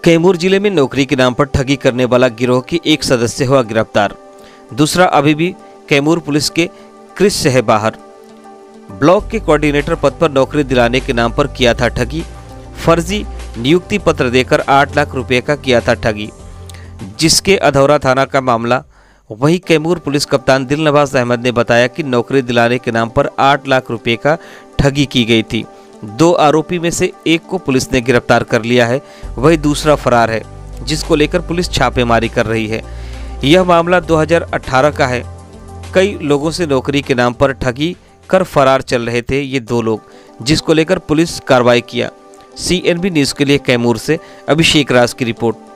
कैमूर जिले में नौकरी के नाम पर ठगी करने वाला गिरोह के एक सदस्य हुआ गिरफ्तार। दूसरा अभी भी कैमूर पुलिस के क्रिश से है बाहर। ब्लॉक के कोऑर्डिनेटर पद पर नौकरी दिलाने के नाम पर किया था ठगी। फर्जी नियुक्ति पत्र देकर 8 लाख रुपए का किया था ठगी, जिसके अधौरा थाना का मामला। वहीं कैमूर पुलिस कप्तान दिलनवाज अहमद ने बताया कि नौकरी दिलाने के नाम पर 8 लाख रुपए का ठगी की गई थी। 2 आरोपी में से एक को पुलिस ने गिरफ्तार कर लिया है, वही दूसरा फरार है, जिसको लेकर पुलिस छापेमारी कर रही है। यह मामला 2018 का है। कई लोगों से नौकरी के नाम पर ठगी कर फरार चल रहे थे ये 2 लोग, जिसको लेकर पुलिस कार्रवाई किया। CNB न्यूज़ के लिए कैमूर से अभिषेक राज की रिपोर्ट।